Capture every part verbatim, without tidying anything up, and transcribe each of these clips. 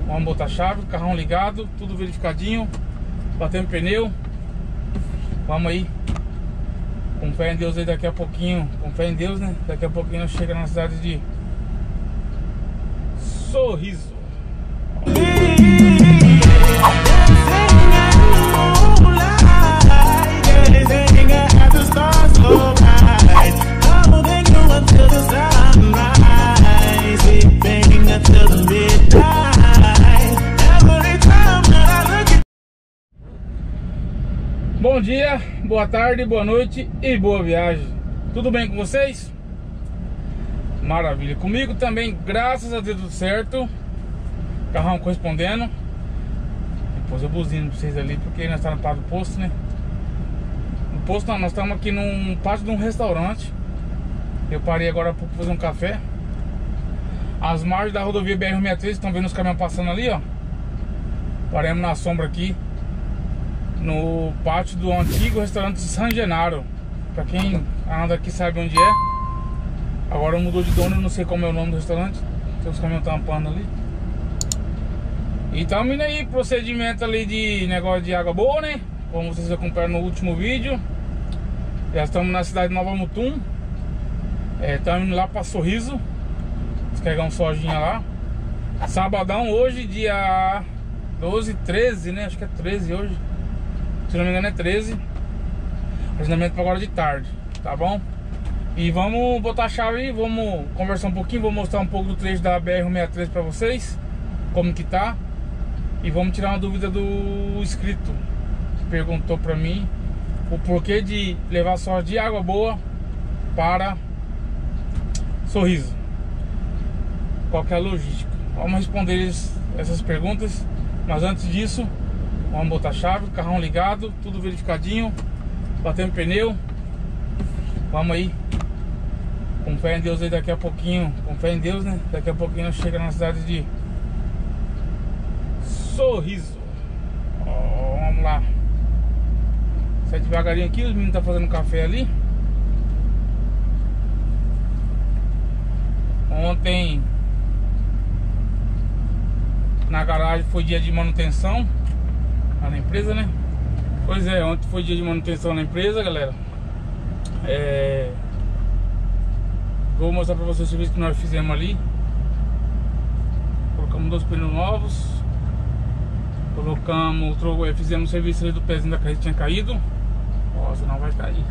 Vamos botar a chave, carrão ligado, tudo verificadinho. Batendo pneu. Vamos aí. Com fé em Deus aí, daqui a pouquinho. Com fé em Deus, né? Daqui a pouquinho nós chega na cidade de Sorriso. Bom dia, boa tarde, boa noite e boa viagem. Tudo bem com vocês? Maravilha. Comigo também, graças a Deus, tudo certo. Carrão correspondendo. Depois eu buzino pra vocês ali, porque nós estamos no pátio do posto, né? No posto não, nós estamos aqui num pátio de um restaurante. Eu parei agora para fazer um café. As margens da rodovia B R sessenta e três, estão vendo os caminhões passando ali, ó. Paramos na sombra aqui, no pátio do antigo restaurante San Genaro. Pra quem anda aqui sabe onde é. Agora mudou de dono, eu não sei como é o nome do restaurante. Tem os caminhões tampando ali. E estamos indo aí, procedimento ali de negócio de água boa, né? Como vocês acompanharam no último vídeo. Já estamos na cidade de Nova Mutum. é, Estamos indo lá pra Sorriso descarregar um sojinha lá. Sabadão hoje, dia doze, treze, né? Acho que é treze hoje. Se não me engano é treze. Agendamento para agora de tarde, tá bom? E vamos botar a chave aí, vamos conversar um pouquinho. Vou mostrar um pouco do trecho da B R sessenta e três para vocês, como que tá. E vamos tirar uma dúvida do inscrito que perguntou para mim o porquê de levar só de água boa para Sorriso. Qual que é a logística? Vamos responder essas perguntas. Mas antes disso, vamos botar a chave, carrão ligado, tudo verificadinho. Batendo pneu. Vamos aí. Com fé em Deus aí, daqui a pouquinho. Com fé em Deus, né? Daqui a pouquinho nós chega na cidade de Sorriso. Ó, vamos lá. Sai devagarinho aqui, os meninos estão fazendo café ali. Ontem na garagem foi dia de manutenção lá na empresa, né? Pois é, ontem foi dia de manutenção na empresa, galera. É... Vou mostrar pra vocês o serviço que nós fizemos ali. Colocamos dois pneus novos. Colocamos, fizemos o serviço ali do pezinho da carreta que tinha caído. Nossa, não vai cair.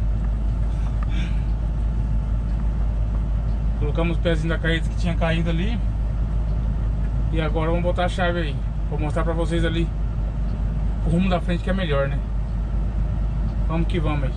Colocamos o pezinho da carreta que tinha caído ali. E agora vamos botar a chave aí. Vou mostrar pra vocês ali o rumo da frente que é melhor, né? Vamos que vamos aí.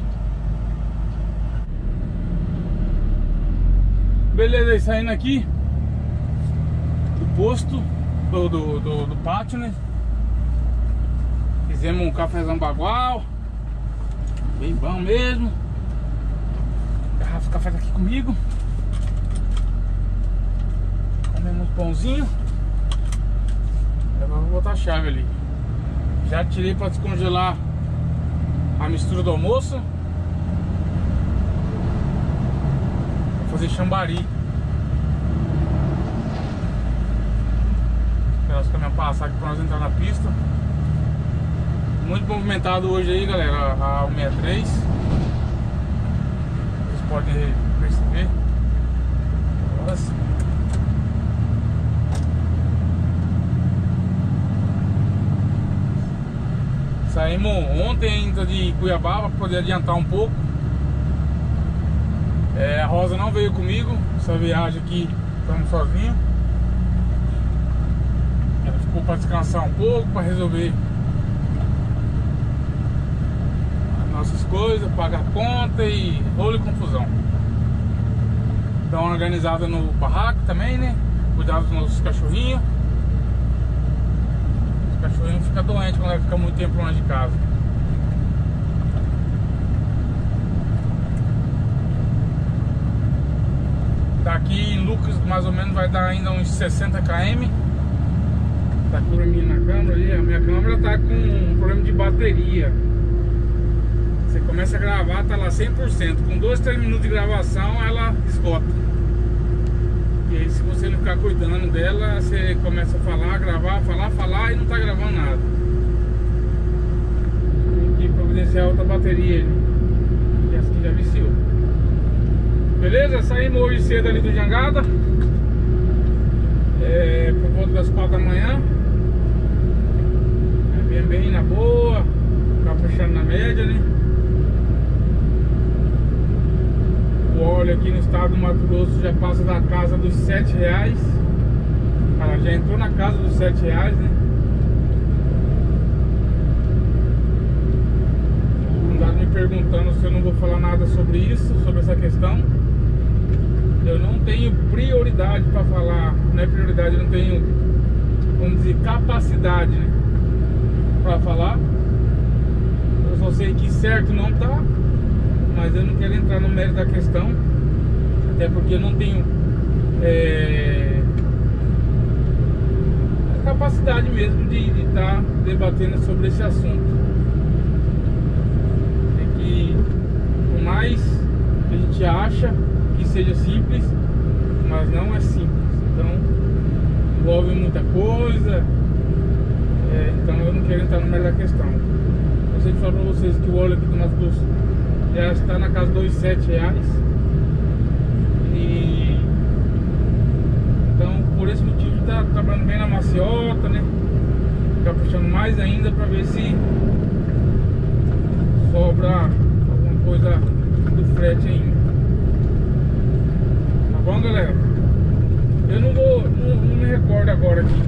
Beleza, aí saindo aqui do posto, do, do, do, do pátio, né? Fizemos um cafezão bagual, bem bom mesmo. Garrafa de café tá aqui comigo. Comemos um pãozinho. Agora vou botar a chave ali. Já tirei para descongelar a mistura do almoço. Vou fazer chambari. Esperar os caminhões passar aqui para nós entrar na pista. Muito movimentado hoje aí, galera, a cento e sessenta e três. Vocês podem perceber. Nossa. Saímos ontem ainda de Cuiabá para poder adiantar um pouco. é, A Rosa não veio comigo essa viagem aqui, estamos sozinhos. Ela ficou para descansar um pouco, para resolver as nossas coisas, pagar conta e rolo e confusão. Dá uma organizada no barraco também, né? Cuidar dos nossos cachorrinhos. O cachorrinho fica doente quando ele fica muito tempo longe de casa. Daqui em Lucas mais ou menos vai dar ainda uns sessenta quilômetros. Tá aqui pra mim na câmera ali. A minha câmera tá com um problema de bateria. Você começa a gravar, tá lá cem por cento. Com dois, três minutos de gravação ela esgota. E aí se você você não ficar cuidando dela, você começa a falar, gravar, falar, falar e não tá gravando nada. Tem que providenciar outra bateria, e essa aqui já viciou. Beleza? Saímos hoje cedo ali do Jangada, é, por volta das quatro da manhã. É, bem, bem na boa, caprichando na média, né? O óleo aqui no estado do Mato Grosso já passa da casa dos sete reais. Ela já entrou na casa dos sete reais, né? Andaram me perguntando se eu não vou falar nada sobre isso, sobre essa questão. Eu não tenho prioridade para falar, não é prioridade, eu não tenho, vamos dizer, capacidade, né, para falar. Eu só sei que certo não tá, mas eu não quero entrar no mérito da questão, até porque eu não tenho é, a capacidade mesmo de estar tá debatendo sobre esse assunto. É que, por mais que a gente acha que seja simples, mas não é simples. Então envolve muita coisa, é, então eu não quero entrar no meio da questão. Eu sempre falo para vocês que o óleo aqui do Mato Grosso já está na casa dos sete reais, e então por esse motivo está trabalhando bem na maciota, né? Caprichando mais ainda para ver se sobra alguma coisa do frete ainda. Tá bom, galera? Eu não vou, não, não me recordo agora aqui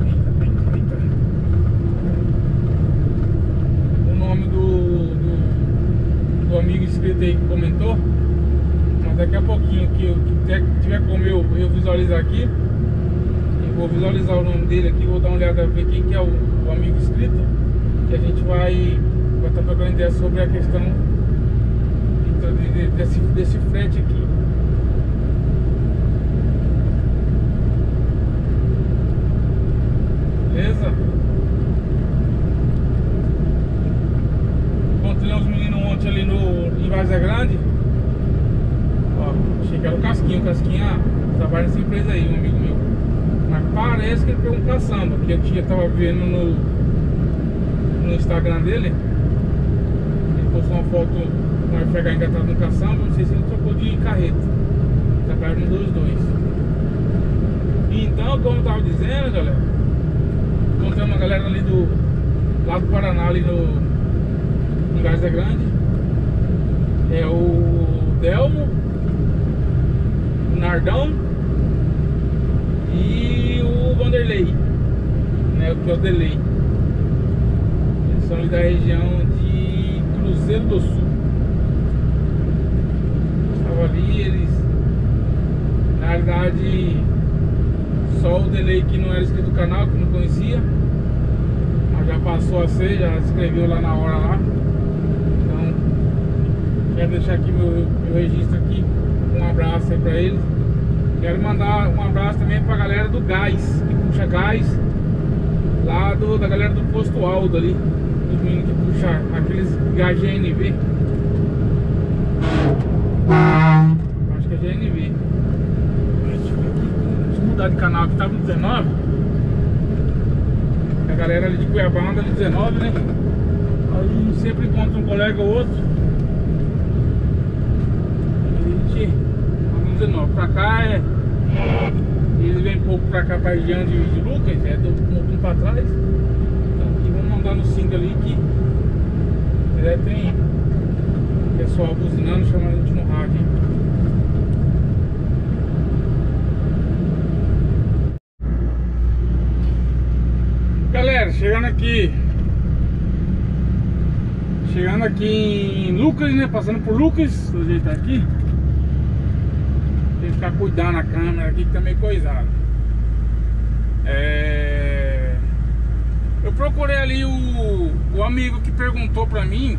o nome do, do, do amigo inscrito aí que comentou, mas daqui a pouquinho que eu que tiver como eu, eu visualizar aqui, eu vou visualizar o nome dele aqui, vou dar uma olhada, ver quem que é o, o amigo inscrito, que a gente vai vai estar trocando ideia sobre a questão de, de, desse, desse frete aqui. Beleza? Encontrei uns meninos ontem ali no, em Várzea Grande. Ó, achei que era o Casquinho. O Casquinha trabalha nessa empresa aí, um amigo meu. Mas parece que ele pegou um caçamba, que eu tinha, tava vendo no, no Instagram dele. Ele postou uma foto com o F H engatado no caçamba. Não sei se ele trocou de carreta. Trabalha nos dois dois. Então, como eu tava dizendo, galera, encontrei uma galera ali do lado do Paraná, ali no em Várzea Grande. É o Delmo, o Nardão e o Vanderlei, né, que é o Delay. Eles são ali da região de Cruzeiro do Sul. Estava ali, eles, na realidade, só o Delay que não era inscrito no canal, que não conhecia, mas já passou a ser, já se inscreveu lá na hora lá. Então quero deixar aqui meu, meu registro aqui, um abraço aí pra eles. Quero mandar um abraço também pra galera do gás, que puxa gás lá do, da galera do Posto Aldo ali, dos meninos que puxa aqueles gás G N V. Acho que é G N V. Mudar de canal, que tava no dezenove. A galera ali de Cuiabá anda no dezenove, né? Aí sempre encontra um colega ou outro. E a gente anda no dezenove. Pra cá é. Eles vêm pouco pra cá, pra região de, de Lucas, é do um pra trás. Então aqui vamos mandar no cinco ali que é, tem pessoal buzinando, chamando a gente no rádio, hein? Galera, chegando aqui Chegando aqui em Lucas, né? Passando por Lucas, do jeito aqui. Tem que ficar cuidando a câmera aqui que tá meio coisado. É... Eu procurei ali o, o amigo que perguntou pra mim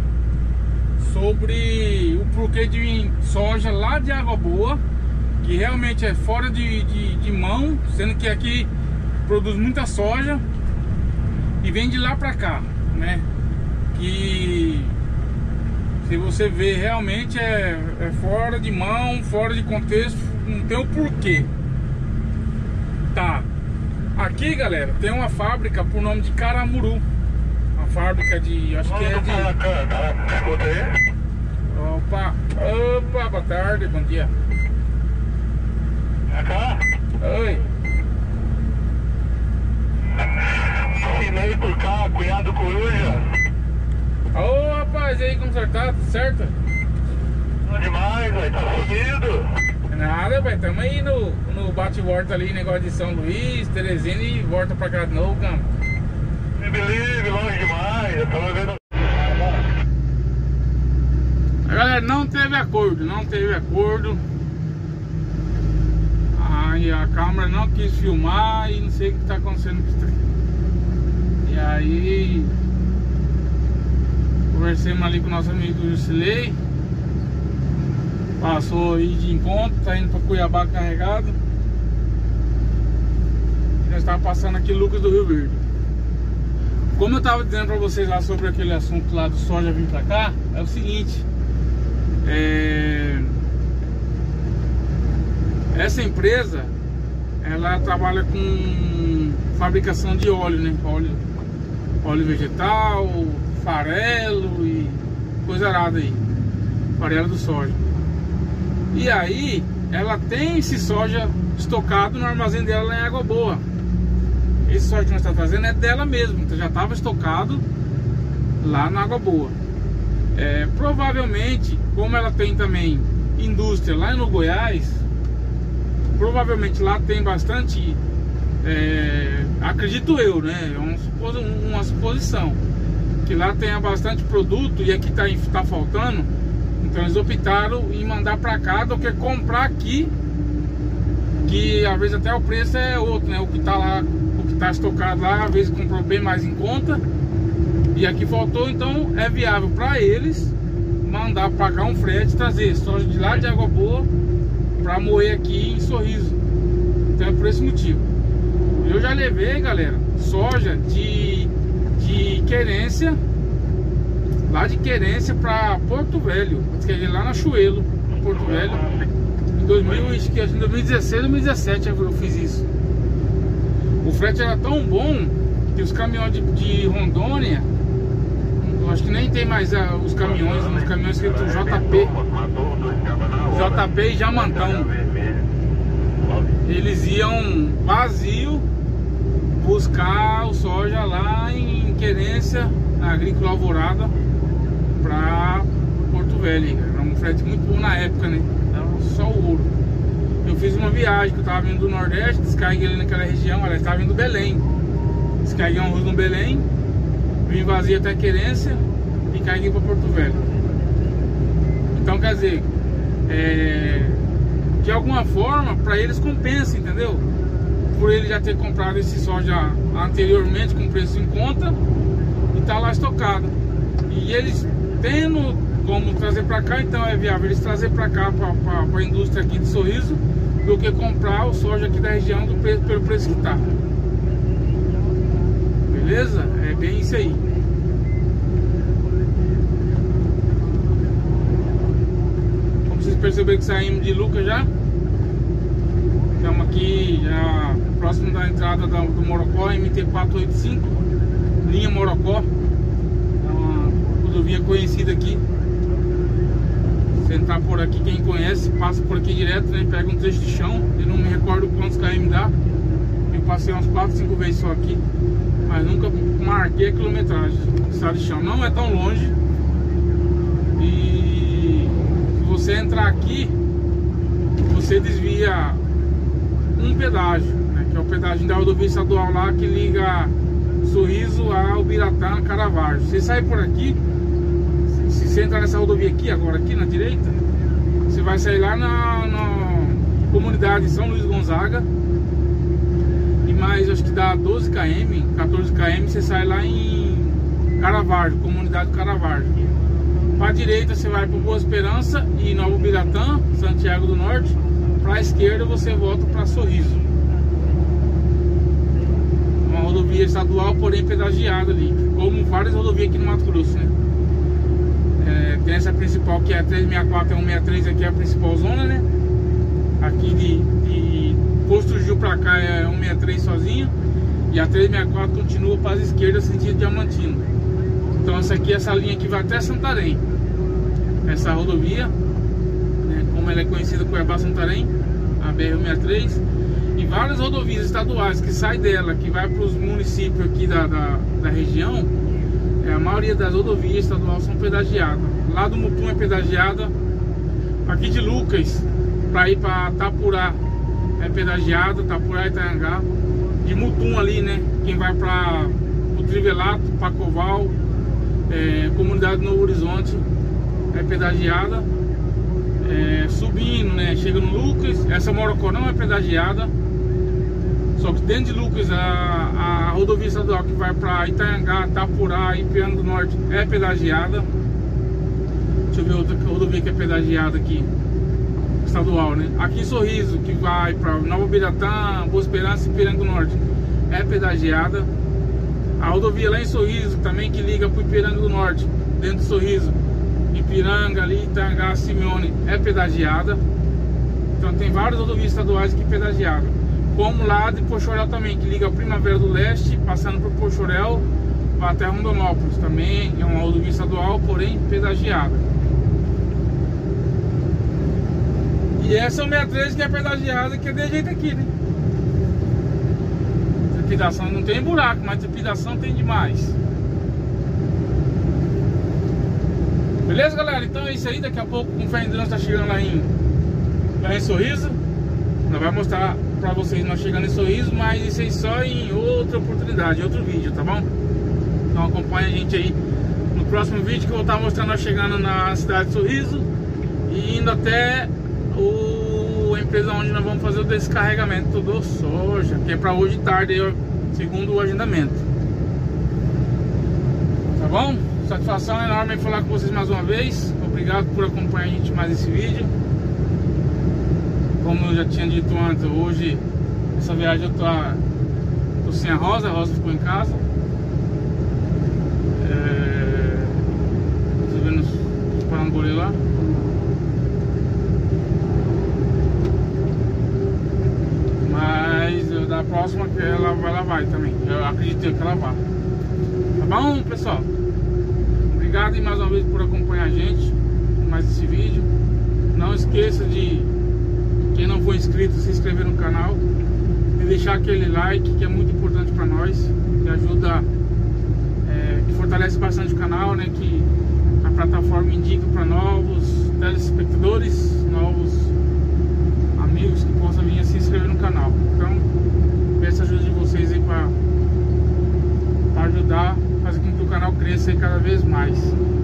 sobre o porquê de vir soja lá de Água Boa, que realmente é fora de, de, de mão, sendo que aqui produz muita soja e vem de lá pra cá, né? Que se você ver realmente é, é fora de mão, fora de contexto, não tem o porquê. Aqui, galera, tem uma fábrica por nome de Caramuru. Uma fábrica de, acho que é de... Escuta aí. Opa, opa, boa tarde, bom dia. É cá? Oi. Assinei por cá, cunhado coruja. Ô, rapaz, e aí, como você tá? Tudo certo? Bom demais, velho, tá subido. Nada, velho, tamo aí no, no bate-volta ali, negócio de São Luís, Teresina e volta pra cá de novo, cara. Me believe, longe demais, eu tava vendo. A galera, não teve acordo, não teve acordo. Aí a câmera não quis filmar e não sei o que tá acontecendo com isso aqui. E aí conversemos ali com o nosso amigo Jusilei. Passou aí de encontro, tá indo pra Cuiabá carregado. E nós estávamos passando aqui Lucas do Rio Verde. Como eu tava dizendo pra vocês lá sobre aquele assunto lá do soja vir pra cá, é o seguinte. É... Essa empresa, ela trabalha com fabricação de óleo, né? Óleo, óleo vegetal, farelo e coisa arada aí. Farelo do soja. E aí, ela tem esse soja estocado no armazém dela lá em Água Boa. Esse soja que nós estamos fazendo é dela mesmo, então já estava estocado lá na Água Boa. É, provavelmente, como ela tem também indústria lá no Goiás, provavelmente lá tem bastante, é, acredito eu, né? É uma, uma suposição, que lá tenha bastante produto e aqui está tá faltando. Então eles optaram em mandar para cá do que comprar aqui, que às vezes até o preço é outro, né? O que tá lá, o que tá estocado lá, às vezes comprou bem mais em conta. E aqui faltou, então é viável para eles mandar para cá um frete, trazer soja de lá de Água Boa para moer aqui em Sorriso. Então é por esse motivo. Eu já levei, galera, soja de, de querência, lá de Querência para Porto Velho, lá na Chuelo, Porto Velho, em dois mil, acho que em dois mil e dezesseis, dois mil e dezessete eu fiz isso. O frete era tão bom que os caminhões de, de Rondônia, eu acho que nem tem mais uh, os caminhões, os caminhões escritos J P, J P e Jamantão, eles iam vazio buscar o soja lá em Querência, na Agrícola Alvorada, pra Porto Velho. Era um frete muito bom na época, né? Era só o ouro. Eu fiz uma viagem que eu tava vindo do Nordeste, descarreguei ali naquela região, olha, eu tava vindo do Belém. Descarreguei um arroz no Belém, vim vazio até Querência e carreguei pra Porto Velho. Então, quer dizer, é, de alguma forma, pra eles compensa, entendeu? Por ele já ter comprado esse soja anteriormente com preço em conta e tá lá estocado. E eles tendo como trazer para cá, então é viável eles trazer para cá, para a indústria aqui de Sorriso, do que comprar o soja aqui da região do preço, pelo preço que tá. Beleza? É bem isso aí. Como vocês perceberam que saímos de Lucas já, estamos aqui já próximo da entrada do Morocó, M T quatrocentos e oitenta e cinco, linha Morocó. Rodovia conhecida aqui. Se entrar por aqui, quem conhece, passa por aqui direto, né? Pega um trecho de chão. Eu não me recordo quantos km dá. Eu passei umas quatro, cinco vezes só aqui, mas nunca marquei a quilometragem. Estrada de chão não é tão longe. E se você entrar aqui, você desvia um pedágio, né? Que é o pedágio da rodovia estadual lá que liga Sorriso ao Biratã, Caravaggio. Você sai por aqui, se você entrar nessa rodovia aqui, agora aqui na direita, você vai sair lá na, na comunidade São Luís Gonzaga. E mais, acho que dá doze quilômetros, quatorze quilômetros, você sai lá em Caravaggio, comunidade Caravaggio. Para a direita você vai para Boa Esperança e Novo Biratã, Santiago do Norte. Para a esquerda você volta para Sorriso. Uma rodovia estadual, porém pedagiada ali, como várias rodovias aqui no Mato Grosso, né? É, tem essa principal que é a trezentos e sessenta e quatro e cento e sessenta e três, aqui é a principal zona, né? Aqui de, de Posto Gil pra cá é cento e sessenta e três sozinho. E a trezentos e sessenta e quatro continua para as esquerdas, sentido Diamantino. Então essa aqui, essa linha aqui vai até Santarém. Essa rodovia, né, como ela é conhecida como Cuiabá Santarém, a B R cento e sessenta e três. E várias rodovias estaduais que saem dela, que vai para os municípios aqui da, da, da região. É, a maioria das rodovias estaduais são pedagiadas. Lá do Mutum é pedagiada. Aqui de Lucas, para ir para Tapurá, é pedagiada, Tapurá e Itaiangá. De Mutum ali, né? Quem vai para o Trivelato, Pacoval, é, Comunidade Novo Horizonte, é pedagiada. É, subindo, né? Chega no Lucas, essa Morocó não é pedagiada. Só que dentro de Lucas, a, a rodovia estadual que vai para Itaiangá, Tapurá e Piano do Norte é pedagiada. Deixa eu ver outra rodovia que é pedagiada aqui, estadual, né? Aqui em Sorriso, que vai para Nova Biratã, Boa Esperança e Piranga do Norte, é pedagiada. A rodovia lá em Sorriso também, que liga para o Piranga do Norte, dentro do Sorriso, Ipiranga ali, Itaiangá, Simeone, é pedagiada. Então tem várias rodovias estaduais que é pedagiada. Como lá de Pochorel também, que liga a Primavera do Leste, passando por Pochorel, vai até Rondonópolis. Também é uma rodovia estadual, porém pedagiada. E essa é o sessenta e três que é pedagiada, que é de jeito aqui, né? Trepidação não tem buraco, mas trepidação tem demais. Beleza, galera? Então é isso aí. Daqui a pouco com fé em Deus tá chegando lá em, lá em Sorriso. Nós vamos mostrar pra vocês nós chegando em Sorriso, mas isso aí só em outra oportunidade, em outro vídeo, tá bom? Então acompanha a gente aí no próximo vídeo, que eu vou estar mostrando nós chegando na cidade de Sorriso e indo até o, a empresa onde nós vamos fazer o descarregamento do soja, que é pra hoje de tarde, segundo o agendamento. Tá bom? Satisfação enorme em falar com vocês mais uma vez. Obrigado por acompanhar a gente mais esse vídeo. Como eu já tinha dito antes, hoje essa viagem eu tô, tô sem a Rosa, a Rosa ficou em casa. É, resolvendo os parambolê lá. Mas da próxima que ela vai, ela vai também. Eu acredito que ela vai. Tá bom, pessoal? Obrigado mais uma vez por acompanhar a gente em mais esse vídeo. Não esqueça de, quem não for inscrito, se inscrever no canal e deixar aquele like, que é muito importante para nós, que ajuda, é, que fortalece bastante o canal, né? Que a plataforma indica para novos telespectadores, novos amigos que possam vir a se inscrever no canal. Então, peço a ajuda de vocês aí para ajudar, fazer com que o canal cresça aí cada vez mais.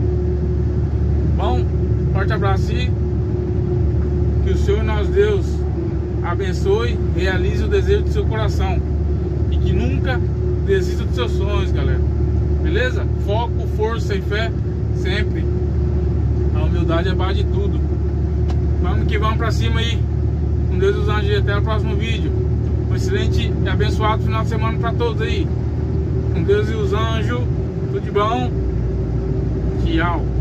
Bom, forte abraço e que o Senhor nosso Deus abençoe, realize o desejo do seu coração e que nunca desista dos seus sonhos, galera. Beleza? Foco, força e fé sempre. A humildade é a base de tudo. Vamos que vamos pra cima aí. Com Deus e os anjos. Até o próximo vídeo. Um excelente e abençoado final de semana pra todos aí. Com Deus e os anjos. Tudo de bom. Tchau.